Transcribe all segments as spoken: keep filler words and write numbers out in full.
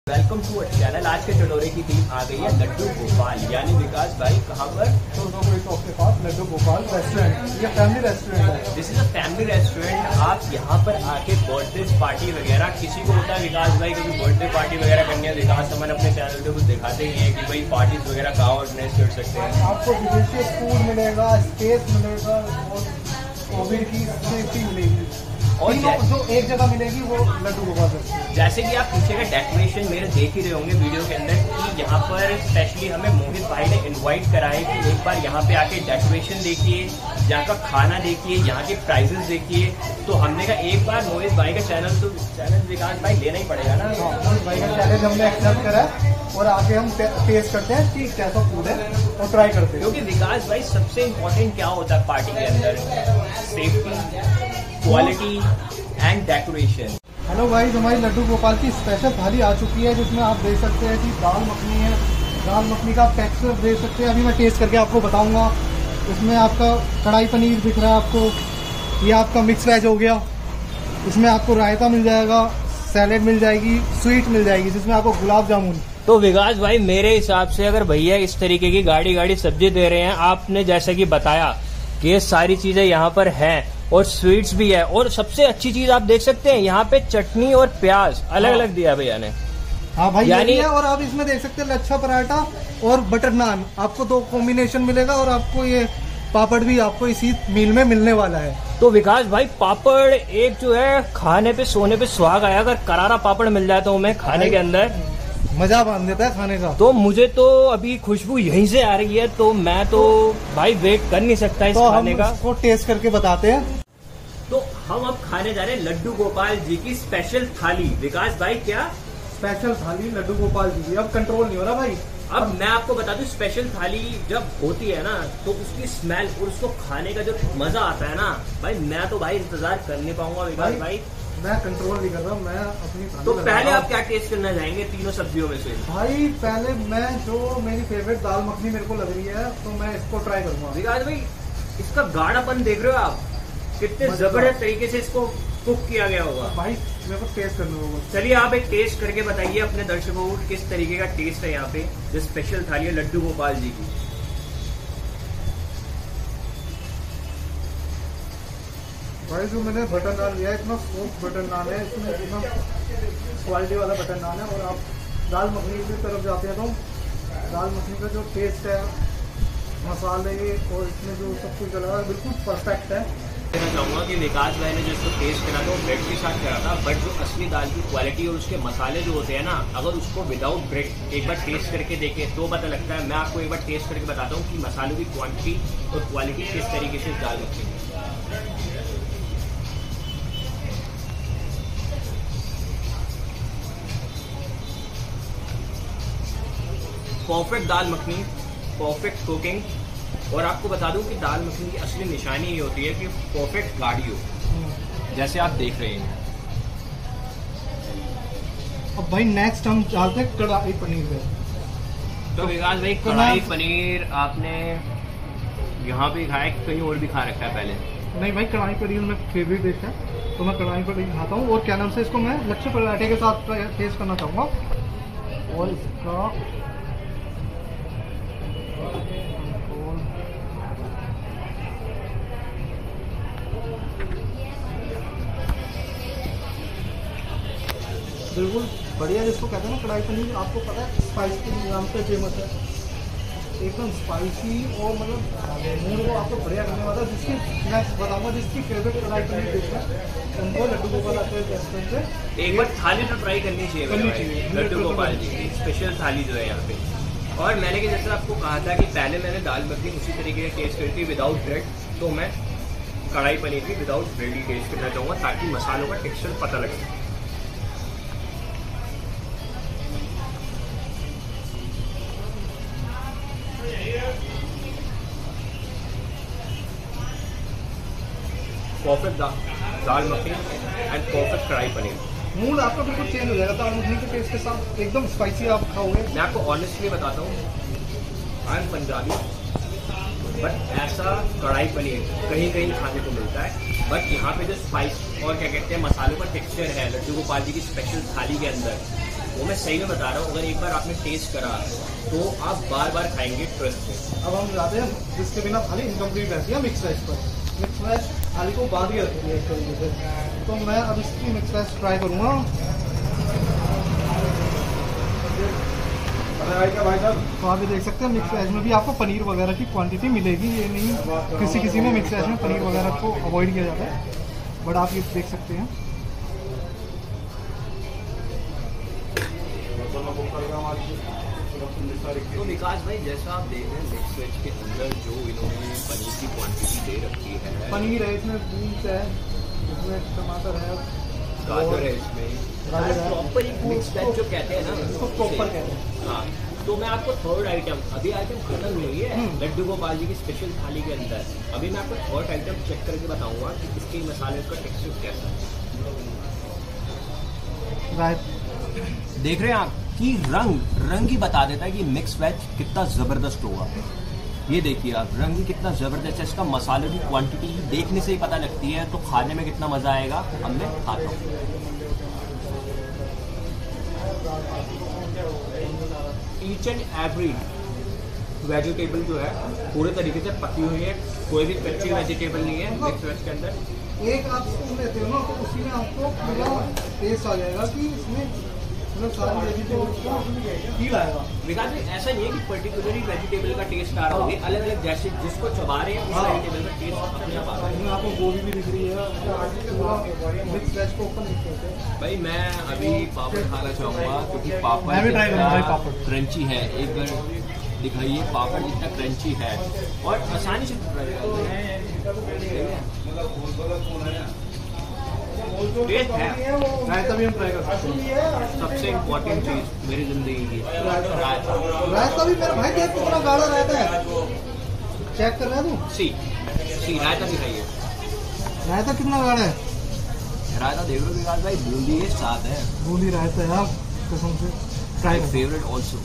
Welcome to our channel. आज के चटोरे की टीम आ गई है लड्डू गोपाल यानी विकास भाई। कहाँ पर? चौक के पास लड्डू गोपाल रेस्टोरेंट। ये फैमिली रेस्टोरेंट है। This is a family restaurant. आप यहाँ पर आके बर्थडे पार्टी वगैरह किसी को होता है विकास भाई कभी बर्थडे पार्टी वगैरह करनी है, विकास हमन अपने चैनल पे कुछ दिखाते ही है कि भाई पार्टीज वगैरह कहाँ ऑर्गेनाइज कर सकते हैं। आपको विदेशी फूड मिलेगा, स्पेस मिलेगा और कोविड की सेफ्टी मिलेगी और जो एक जगह मिलेगी वो लड्डू गोपाल रेस्टोरेंट। जैसे कि आप पीछे का डेकोरेशन मेरे देख ही रहे होंगे वीडियो के अंदर कि यहाँ पर स्पेशली हमें मोहित भाई ने इनवाइट करा है कि एक बार यहाँ पे आके डेकोरेशन देखिए, यहाँ का खाना देखिए, यहाँ के प्राइजेस देखिए। तो हमने कहा एक बार मोहित भाई का चैनल तो चैनल विकास भाई लेना ही पड़ेगा ना। मोहित भाई का चैलेंज हमने एक्सेप्ट करा और आके हम टेस्ट करते हैं कि कैसा फूड है और ट्राई करते हैं। क्योंकि विकास भाई सबसे इम्पोर्टेंट क्या होता है पार्टी के अंदर? Safety, quality and decoration. Hello भाई, हमारी लड्डू गोपाल की स्पेशल थाली आ चुकी है जिसमें आप देख सकते हैं कि दाल मखनी है। दाल मखनी का टेक्सचर देख सकते हैं, अभी मैं टेस्ट करके आपको बताऊंगा। इसमें आपका कढ़ाई पनीर दिख रहा है आपको, ये आपका मिक्स वेज हो गया। इसमें आपको रायता मिल जाएगा, सैलेड मिल जाएगी, स्वीट मिल जाएगी जिसमें आपको गुलाब जामुन। तो विकास भाई मेरे हिसाब से अगर भैया इस तरीके की गाड़ी गाड़ी सब्जी दे रहे हैं, आपने जैसा कि बताया कि ये सारी चीजें यहाँ पर हैं और स्वीट्स भी है, और सबसे अच्छी चीज आप देख सकते हैं यहाँ पे चटनी और प्याज अलग अलग दिया भैया ने। हाँ भाई, यानी है। और आप इसमें देख सकते हैं लच्छा पराठा और बटर नान, आपको दो कॉम्बिनेशन मिलेगा और आपको ये पापड़ भी आपको इसी मील में मिलने वाला है। तो विकास भाई पापड़ एक जो है खाने पे सोने पे सुहाग आया, अगर करारा पापड़ मिल जाए तो हमें खाने के अंदर मजा बांध देता है खाने का। तो मुझे तो अभी खुशबू यहीं से आ रही है, तो मैं तो भाई वेट कर नहीं सकता इस तो खाने का। इसको टेस्ट करके बताते हैं। तो हम अब खाने जा रहे हैं लड्डू गोपाल जी की स्पेशल थाली। विकास भाई क्या स्पेशल थाली लड्डू गोपाल जी की, अब कंट्रोल नहीं हो रहा भाई। अब मैं आपको बता दूं, स्पेशल थाली जब होती है ना तो उसकी स्मेल और उसको खाने का जो मजा आता है ना भाई, मैं तो भाई इंतजार कर नहीं पाऊंगा विकास भाई। मैं कंट्रोल नहीं कर रहा, मैं अपनी तो पहले आप क्या टेस्ट करना चाहेंगे तीनों सब्जियों में से? भाई पहले मैं जो मेरी फेवरेट दाल मखनी मेरे को लग रही है तो मैं इसको ट्राई करूंगा। विकास भाई इसका गाढ़ापन देख रहे हो आप, कितने जबरदस्त तरीके से इसको कुक किया गया होगा। भाई मेरे को टेस्ट करना होगा। चलिए आप एक टेस्ट करके बताइए अपने दर्शकों को किस तरीके का टेस्ट है यहाँ पे जो स्पेशल थाली है लड्डू गोपाल जी की। भाई जो मैंने बटर नान लिया है इतना सॉफ्ट बटर नान है, इसमें इतना क्वालिटी वाला बटर नान है। और आप दाल मखनी की तरफ जाते हैं तो दाल मखनी का जो टेस्ट है, मसाले और इसमें जो सब कुछ डला है बिल्कुल परफेक्ट है। कहना चाहूंगा कि विकास भाई ने जो इसको टेस्ट करा था वो ब्रेड के साथ करा था, बट जो असली दाल की क्वालिटी और उसके मसाले जो होते हैं ना, अगर उसको विदाउट ब्रेड एक बार टेस्ट करके देखें तो पता लगता है। मैं आपको एक बार टेस्ट करके बताता हूँ कि मसालों की क्वांटिटी और क्वालिटी किस तरीके से दाल रखी है। Perfect dal makhani, perfect cooking. और आपको बता दूं कि दाल मखनी की असली निशानी ये होती है कि परफेक्ट गाढ़ी हो, जैसे आप देख रहे हैं। अब भाई नेक्स्ट हम डालते हैं कढ़ाई पनीर पे। तो विकास भाई कढ़ाई पनीर आपने यहाँ पे खाया कि कहीं और भी खा रखा है पहले? नहीं भाई, कढ़ाई पनीर में फेवरेट डिश है तो मैं कढ़ाई पनीर खाता हूँ। और क्या नाम से इसको मैं लच्छे पराठे के साथ टेस्ट करना चाहूँगा। और इसका बिल्कुल बढ़िया, जिसको कहते हैं ना कढ़ाई पनीर, आपको पता है स्पाइस के नाम से फेमस है। एकदम स्पाइसी और मतलब मूड को आपको बढ़िया करने वाला। जिसकी मैं बताऊंगा जिसकी फेवरेट कढ़ाई पनीर डिश है उनको लड्डू गोपाल आते हैं रेस्टोरेंट से एक बार थाली तो ट्राई करनी चाहिए लड्डू गोपाल जी की स्पेशल थाली जो है यहाँ पे। और मैंने कि जैसे आपको कहा था कि पहले मैंने दाल मखनी उसी तरीके से टेस्ट करी थी विदाउट ब्रेड, तो मैं कढ़ाई पनीर भी विदाउट ब्रेड ही टेस्ट करना चाहूँगा ताकि मसालों का टेक्सचर पता लगे। Perfect dal makhani and perfect kadai paneer. Mood आपका बिल्कुल चेंज हो जाएगा दाल मखनी के टेस्ट के साथ, एकदम स्पाइसी आप खाओगे। मैं आपको ऑनेस्टली बताता हूँ, आई एम पंजाबी, बट ऐसा कढ़ाई पनीर कहीं कहीं खाने को मिलता है, बट यहाँ पे जो स्पाइस और क्या कहते हैं मसालों का टेक्सचर है लड्डू गोपाल जी की स्पेशल थाली के अंदर, वो मैं सही में बता रहा हूँ, अगर एक बार आपने टेस्ट करा तो आप बार बार खाएंगे ट्रस्ट में। अब हम जाते हैं जिसके बिना थाली इनकम्प्लीट रहती है, मिक्स वेज पर। मिक्स वेज थाली को बांध ही रखती है एक तरीके से। तो मैं अब इसकी मिक्स वेज ट्राई करूँगा। तो आप ये देख सकते हैं मिक्स वेज में भी आपको पनीर वगैरह की क्वांटिटी मिलेगी। ये नहीं किसी किसी में मिक्स वेज में पनीर वगैरह को अवॉइड किया जाता है, बट आप ये देख सकते हैं। तो विकास भाई जैसा आप देख रहे हैं मिक्स वेज के अंदर जो इन्होंने पनीर की क्वांटिटी दे रखी है, पनीर है इसमें, बीन्स है, इसमें टमाटर है, गाजर है, इसमें प्रॉपर एक मिक्स वेज जो कहते हैं ना इसको प्रॉपर कहते हैं। हाँ, तो मैं आपको थर्ड आइटम, अभी आइटम खत्म नहीं हुई है लड्डू गोपाल जी की स्पेशल थाली के अंदर, अभी मैं आपको थर्ड आइटम चेक करके बताऊंगा कि इसके मसाले का टेक्सचर कैसा है। देख रहे हैं आप कि रंग रंग ही बता देता है कि मिक्स वेज कितना जबरदस्त होगा। ये देखिए आप, रंग ही कितना जबरदस्त है, इसका मसाले की क्वांटिटी देखने से ही पता लगती है, तो खाने में कितना मजा आएगा अब मैं खाता हूँ। ईच एंड एवरी वेजिटेबल जो है पूरे तरीके से पकी हुई है, कोई भी कच्ची वेजिटेबल नहीं है मिक्स वेज के अंदर। एक आप स्पून लेते हो ना तो उसी में आपको पूरा टेस्ट आ जाएगा कि इसमें मतलब सारी वेजिटेबल्स का फील आएगा। विकास जी ऐसा नहीं है कि पर्टिकुलरली वेजिटेबल का टेस्ट आ रहा है, अलग अलग जैसे जिसको चबा रहे हैं उस वेजिटेबल का टेस्ट अपने आप आ रहा है। इसमें आपको गोभी भी दिख रही है, पूरा मिक्स वेज को ओपन दिखते हैं। भाई मैं अभी पापड़ खाना चाहूँगा क्योंकि पापड़ क्रंची है, एक बार दिखाइए पापड़ कितना क्रंची है और आसानी से टेस्ट है। रायता भी हम ट्राई कर सकते हैं। सबसे इम्पोर्टेंट चीज मेरी जिंदगी की रायता। रायता भी मेरा भाई देख कितना गाढ़ा रहता है, चेक कर रहा है तू। सी सी रायता दिखाइए, रायता कितना गाढ़ा है। रायता देख लो विकास भाई, बूंदी के साथ है, बूंदी रायता है कसम से। Try favourite also.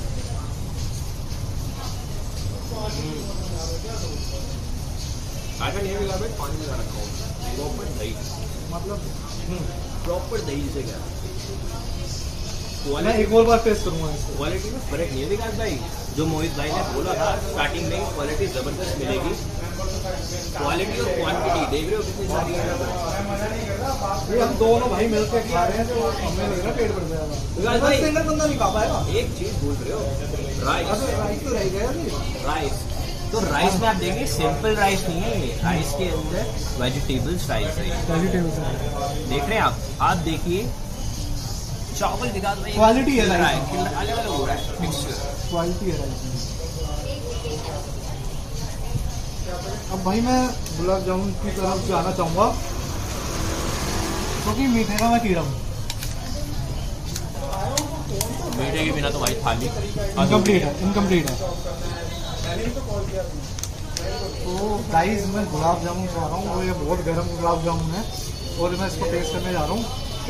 रायता नहीं विकास भाई, पानी में रखा हूँ प्रॉपर दही, मतलब प्रॉपर दही से क्या मैं एक और बार टेस्ट करूंगा। क्वालिटी में फर्क नहीं है विकास भाई, जो मोहित भाई ने बोला था स्टार्टिंग में क्वालिटी जबरदस्त मिलेगी, क्वालिटी और क्वांटिटी देख रहे हो कितनी सारी है। ये हम दोनों भाई मिलकर खा रहे हैं तो हमें लग रहा पेट भर जाएगा। विकास भाई सिंगल बंदा नहीं खा पाएगा। एक चीज भूल रहे हो, राइस। राइस तो रह गया राइस तो राइस में आप देखेंगे सिंपल राइस नहीं है, ये राइस के अंदर वेजिटेबल्स राइस है, वेजिटेबल्स देख रहे हैं आप। आप देखिए चावल दिखा दो, क्वालिटी है, अलग अलग हो रहा है मिक्सचर, क्वालिटी है राइस में। अब भाई मैं गुलाब जामुन की तरफ जाना चाहूँगा क्योंकि तो मीठे का मैं कीड़ा हूँ। मीठे के बिना तो भाई थाली इनकम्प्लीट है, इनकम्प्लीट है। तो गाइस मैं गुलाब जामुन खा रहा हूँ और ये बहुत गर्म गुलाब जामुन है और मैं इसको टेस्ट करने जा रहा हूँ।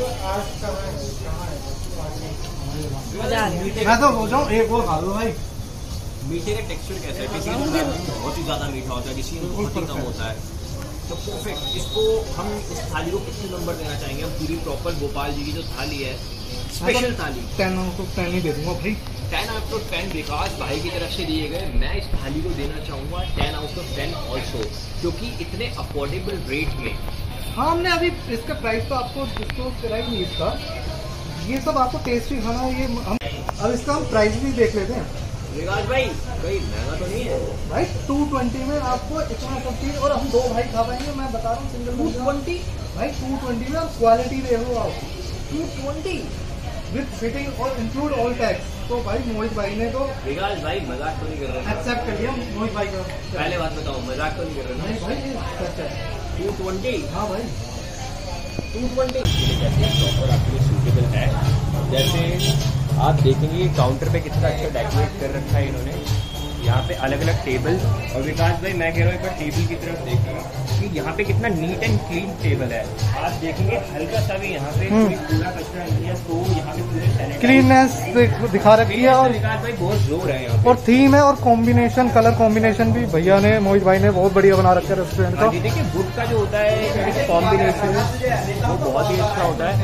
मैं तो सोच रहा हूँ एक और खा लो भाई। मीठे का टेक्सचर कैसा है, किसी में बहुत ही ज्यादा मीठा होता है, किसी में बहुत ही कम होता है, तो परफेक्ट। इसको हम इस थाली को कितने नंबर देना चाहेंगे? हम पूरी प्रॉपर गोपाल जी की जो थाली है, special thali, ten out of ten ही दे दूंगा भाई। Ten out of ten Vikas भाई की तरफ से दिए गए। मैं इस थाली को देना चाहूँगा ten out of ten also, क्योंकि इतने अफोर्डेबल रेट में। हाँ, हमने अभी इसका प्राइस तो आपको डिस्क्लोज करा ही नहीं इसका, ये सब आपको टेस्टी खाना है। ये हम अब इसका हम प्राइस भी देख लेते हैं। विकास भाई कोई महंगा तो नहीं है भाई, टू ट्वेंटी में आपको इतना सब चीज, और हम दो भाई खा पाएंगे। मैं बता रहा हूँ सिंगल टू ट्वेंटी भाई, टू ट्वेंटी में आप क्वालिटी दे लो आप टू ट्वेंटी विद फिटिंग और इंक्लूड ऑल टैक्स। तो भाई मोहित भाई ने तो विकास भाई मजाक तो नहीं कर रहे, एक्सेप्ट कर लिया मोहित भाई का। पहले बात बताओ, मजाक तो नहीं कर रहे नहीं भाई, टू ट्वेंटी हाँ भाई टू ट्वेंटी प्रॉपर आपके लिए सूटेबल है। जैसे आप देखेंगे काउंटर पे कितना अच्छा डेकोरेट कर रखा है इन्होंने, यहाँ पे अलग अलग टेबल। और विकास भाई मैं कह रहा हूँ एक बार टेबल की तरफ देखें कि यहाँ पे कितना नीट एंड क्लीन टेबल है। आप देखेंगे हल्का सा भी यहाँ पे कोई कूड़ा कचरा नहीं है, तो यहाँ पे पूरे क्लीननेस दिखा रखी है। और विकास भाई बहुत जोर है यहाँ पे, और थीम है और कॉम्बिनेशन, कलर कॉम्बिनेशन भी भैया ने, मोहित भाई ने बहुत बढ़िया बना रखा है रेस्टोरेंट का। देखिए वुड का जो होता है कॉम्बिनेशन वो बहुत ही अच्छा होता है।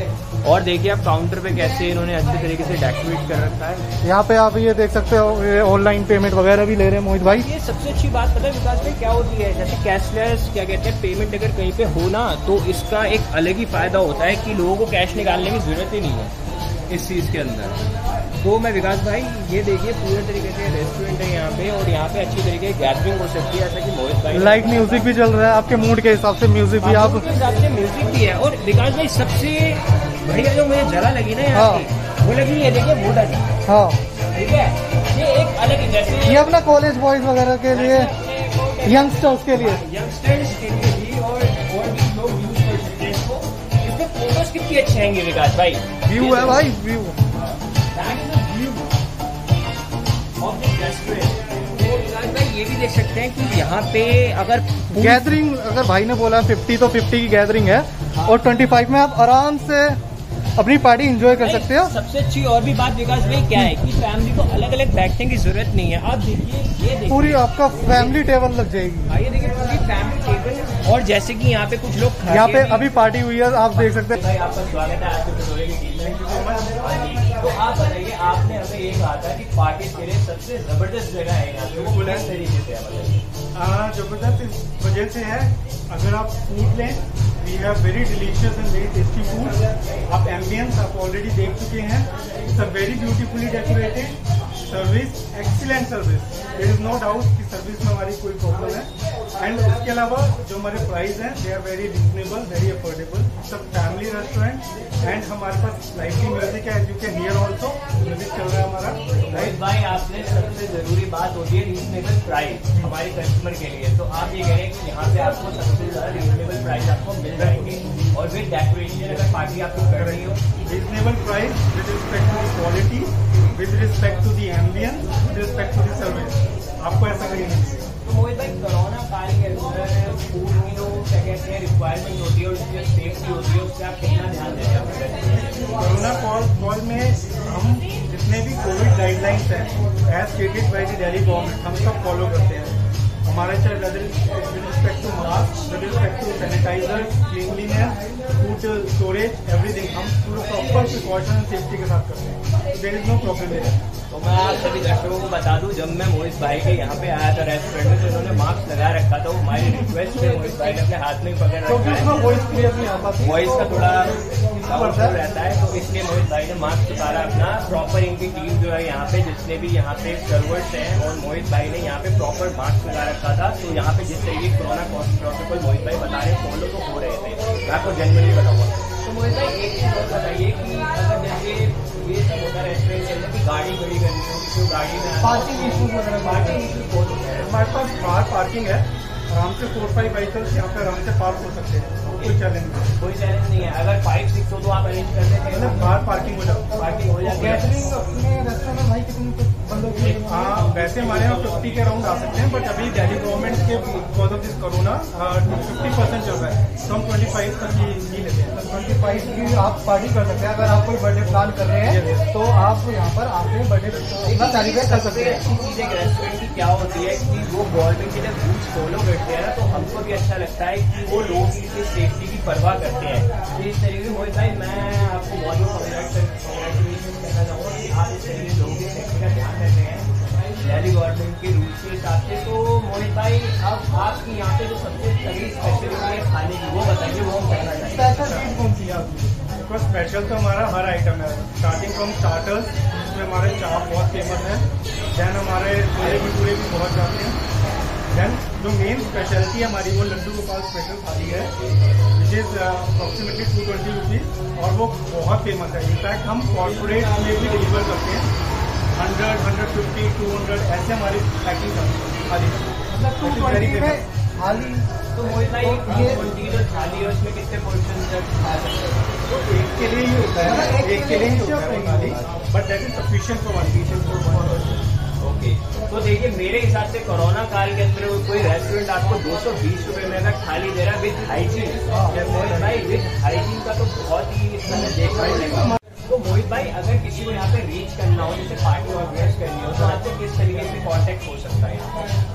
और देखिए आप काउंटर पे कैसे इन्होंने अच्छे तरीके से डेकोरेट कर रखा है। यहाँ पे आप ये देख सकते हो, ये ऑनलाइन पेमेंट वगैरह भी ले रहे हैं मोहित भाई। ये सबसे अच्छी बात पता है विकास भाई क्या होती है, जैसे कैशलेस क्या कहते हैं पेमेंट अगर कहीं पे हो ना, तो इसका एक अलग ही फायदा होता है कि लोगों को कैश निकालने की जरूरत ही नहीं है इस चीज़ के अंदर। तो मैं विकास भाई ये देखिए पूरे तरीके से रेस्टोरेंट है यहाँ पे, और यहाँ पे अच्छी तरीके की गैदरिंग हो सकती है, ऐसा कि मोहित भाई लाइव म्यूजिक भी चल रहा है, आपके मूड के हिसाब से म्यूजिक भी आप के हिसाब से म्यूजिक भी है। और विकास भाई सबसे बढ़िया जो मुझे जगह लगी ना यहाँ की, वो लगी ये देखिए वुडन। हाँ ठीक है, ये एक अलग ही जैसे ये अपना कॉलेज बॉयज वगैरह के लिए, यंगस्टर्स के लिए यंगस्टर्स के लिए भी और और भी लोग यूज कर सकते हैं इसको। इसमें फोटोज कितनी अच्छे आएंगे विकास भाई। व्यू है भाई, व्यू ये भी देख सकते हैं कि यहाँ पे अगर गैदरिंग, अगर भाई ने बोला फिफ्टी तो फिफ्टी की गैदरिंग है, और ट्वेंटी फाइव में आप आराम से अपनी पार्टी एंजॉय कर सकते हो। सबसे अच्छी और भी बात विकास भाई क्या है कि फैमिली को अलग अलग बैठने की जरूरत नहीं है। आप देखिए ये देखिए पूरी आपका फैमिली टेबल लग जाएगी। हाँ ये देखिए पूरी फैमिली टेबल, और जैसे कि यहाँ पे कुछ लोग यहाँ पे अभी पार्टी हुई है, आप देख सकते हैं। भाई आपका स्वागत है आपके कटोरे की टीम में। तो आप बताइए, आपने हमें ये कहा था कि पार्टी के लिए सबसे जबरदस्त जगह है यहाँ पे, वो किस तरीके से है बताइए। जबरदस्त इस वजह से है, अगर आप फूड लें, we have very delicious and very tasty food. आप एम्बियंस आप ऑलरेडी देख चुके हैं, it's a very beautifully decorated, service excellent service, there is no doubt कि सर्विस में हमारी कोई प्रॉब्लम है। एंड उसके अलावा जो हमारे प्राइस हैं they are very reasonable, very affordable. सब फैमिली रेस्टोरेंट, एंड हमारे पास लाइवली म्यूजिक है, you can hear also music चल रहा है हमारा। मोहित भाई आपने सबसे जरूरी बात होती है रीजनेबल प्राइस हमारे कस्टमर के लिए। तो आप ये कह रहे हैं कि यहाँ पे आपको सबसे ज्यादा रीजनेबल प्राइस आपको मिल जाएंगे, और विद डेकोरेशन अगर पार्टी आपको कर रही हो, reasonable price with respect to the quality, with respect to the ambience, with respect to the service, आपको ऐसा कहीं नहीं मिलेगा। तो मोहित भाई कोरोना काल के अंदर फूड की जो क्या कहते हैं रिक्वायरमेंट होती है और उसकी सेफ्टी होती है, उससे आप कितना ध्यान देते हैं? कोरोना कॉल में हम जितने भी कोविड गाइडलाइंस हैं as stated by the Delhi government, हम सब फॉलो करते हैं। हमारे चाहे with respect to mask, with respect to sanitizer, cleanliness, food storage, everything हम पूरा प्रॉपर प्रिकॉशन एंड सेफ्टी के साथ करते हैं। देयर इज नो प्रॉब्लम है। तो मैं आप सभी दर्शकों को बता दूं, जब मैं मोहित भाई के यहाँ पे आया था रेस्टोरेंट में, तो उन्होंने मास्क लगा रखा था। वो हमारी रिक्वेस्ट पे मोहित भाई ने अपने हाथ में ही पकड़ रखा है, वॉइस क्लियर नहीं आता, वॉइस का थोड़ा साउंड रहता है, तो इसलिए मोहित भाई ने मास्क उतारा अपना। प्रॉपर इनकी टीम जो है यहाँ पे जितने भी यहाँ पे सर्वर्स हैं, और मोहित भाई ने यहाँ पे प्रॉपर मास्क लगा रखा था। तो यहाँ पे जिस तरीके कोरोना प्रोटोकॉल मोहित भाई बता रहे फॉलो तो हो रहे थे, मैं आपको जनरली बताऊंगा। तो मोहित भाई एक चीज और बताइए कि अगर जैसे ये सब होता है रेस्टोरेंट के अंदर की गाड़ी खड़ी करनी होगी, तो गाड़ी में पार्किंग इश्यूज वगैरह, पार्किंग इशू बहुत होता है। हमारे पास बाहर पार्किंग है, आराम से फोर फाइव व्हीकल्स यहाँ पे आराम से पार्क हो सकते हैं, कोई चैलेंज नहीं, कोई चैलेंज नहीं है। अगर फाइव सिक्स हो तो आप अरेंज कर देते हैं, मतलब बाहर पार्किंग हो जाती है। पार्किंग हो जाती है। गैदरिंग अपने रेस्टोरेंट में भाई कितने बंदों की? हाँ वैसे हमारे यहाँ फिफ्टी के अराउंड आ सकते हैं, बट अभी दिल्ली गवर्नमेंट के because of this corona fifty percent चल रहा है, तो हम ट्वेंटी फाइव तक ही ही लेते हैं। ट्वेंटी फाइव की आप पार्टी कर सकते हैं। अगर आप कोई बर्थडे प्लान कर रहे हैं तो आप यहाँ पर आके बर्थडे सेलिब्रेट कर सकते हैं। अच्छी चीज एक रेस्टोरेंट की क्या होती है कि वो गवर्नमेंट के जब रूल्स फॉलो करते हैं ना, तो हमको भी अच्छा लगता है कि वो लोग की सेफ्टी की परवाह करते हैं। तो इस तरीके से मोहित भाई मैं आपको बहुत बहुत कॉन्ग्रेचुलेशन कहना चाहूँगा कि आप इस तरीके से लोगों की सेफ्टी का ध्यान रख रहे हैं दिल्ली गवर्नमेंट के रूल्स के हिसाब से। तो मोहित भाई अब आपकी यहाँ पे जो सबसे तगड़ी स्पेशलिटी है खाने की, वो बताइए, वो हम करना चाहिए। स्पेशल चीज कौन सी है आपकी? बिकॉज स्पेशल तो हमारा हर आइटम है, स्टार्टिंग फ्रॉम स्टार्टर्स, जिसमें हमारे चाप बहुत फेमस है, देन हमारे छोले भटूरे भी बहुत जाते हैं, देन जो मेन स्पेशलिटी है हमारी वो लड्डू गोपाल स्पेशल थाली है, which is approximately two twenty rupees, और वो बहुत फेमस है। इनफैक्ट हम कॉर्पोरेट में भी डिलीवर करते हैं, hundred hundred fifty two hundred ऐसे हमारी पैकिंग थाली मतलब टू ट्वेंटी में थाली। तो मोहित भाई ये ट्वेंटी जो थाली है उसमें कितने पोर्शन तक खा सकते हैं? तो एक के लिए ही होता है, एक के लिए ही होता है thali, but that is sufficient for one piece. Okay, तो देखिए मेरे हिसाब से कोरोना काल के अंदर कोई रेस्टोरेंट आपको दो सौ बीस रुपए में अगर थाली दे रहा है विद हाइजीन, मोहित भाई विद हाइजीन का तो बहुत ही देखना मिलेगा। तो मोहित भाई अगर किसी को यहाँ पे रीच करना हो, जैसे पार्टी ऑर्गेनाइज करनी हो, तो आपसे किस तरीके से कांटेक्ट हो सकता है?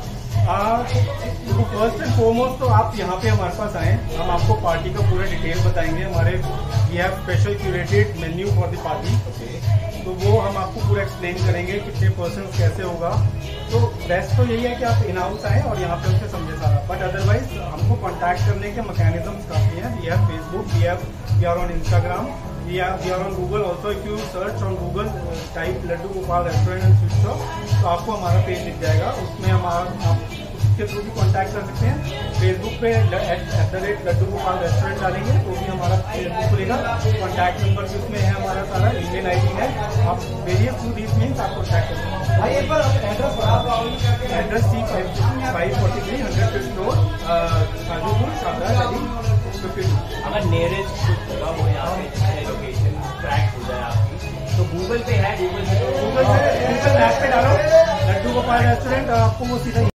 तो फर्स्ट एंड फॉरमोस्ट तो आप यहाँ पे हमारे पास आए, हम आपको पार्टी का पूरा डिटेल बताएंगे, हमारे we have special curated menu for the party. तो वो हम आपको पूरा एक्सप्लेन करेंगे कितने पर्सन कैसे होगा। तो बेस्ट तो यही है कि आप इन हाउस आए और यहाँ पे उनसे समझे सारा, बट अदरवाइज हमको कॉन्टैक्ट करने के मैकेनिज्म काफी हैं। We have Facebook, we have we are on Instagram, we are we are on Google also. If you search on Google type Laddu Gopal restaurant and sweet shop, तो आपको हमारा पेज दिख जाएगा। उसमें हम आप उसके थ्रू भी कॉन्टैक्ट कर सकते हैं। फेसबुक पे at the rate Laddu Gopal restaurant डालेंगे तो भी हमारा फेसबुक खुलेगा। कॉन्टैक्ट नंबर भी उसमें है हमारा सारा, ईमेल आई डी है। आप वेरियस थ्रू दिस मीन्स आप कॉन्टैक्ट कर सकते हैं। भाई एक बार एड्रेस बता। Address C five forty three hundred fifth road, Kajupur, Shahra, Delhi fifty two. अगर नियरेस्ट कुछ होगा वो यहाँ पे लोकेशन ट्रैक हो जाए आपकी, तो गूगल पे है, गूगल पे गूगल पे गूगल मैप पे डालो लड्डू गोपाल रेस्टोरेंट, आपको वो सीधा